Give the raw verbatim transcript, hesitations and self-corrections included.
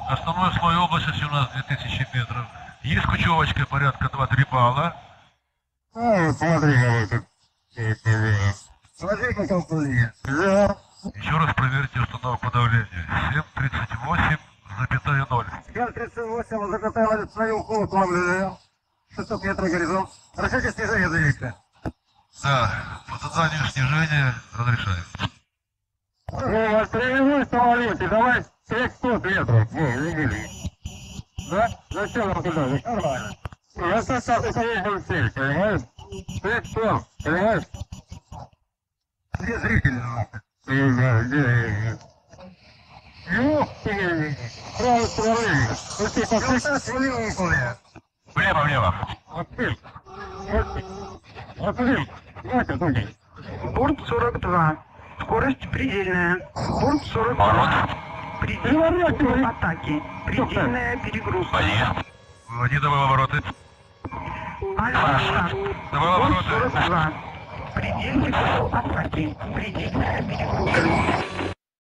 Основной слой облачности у нас две тысячи метров. Есть кучевочка порядка два-три балла. А, смотри, какой тут. Смотри, как он плывет. Да. Еще раз проверьте установку давления. семь тридцать восемь запятая ноль. семь тридцать восемь запятая ноль. Свою уху плавлю. шестьсот метров горизонт. Разрешите снижение заявите. Да, по заданию снижения разрешаю. Ну, отстрелевой самолете, давай пятьсот метров. Ну, не бери. Да? Зачем нам туда? Нормально. Я состав установил цель, понимаешь? пятьсот, понимаешь? Где зрители нахуй? Не знаю, где... Ёх ты, правой стороны. Вот ты посмотри, свалил выполняет. Влево, влево. Отпиль. Отпиль. Давайте, ноги. Борт сорок два. Скорость предельная. Борт сорок два. Предельная атаки. Предельная перегрузка. Один. Выводи давай обороты. Альфа. Давай Борт обороты. сорок два. Предельный атаки. Предельная перегрузка.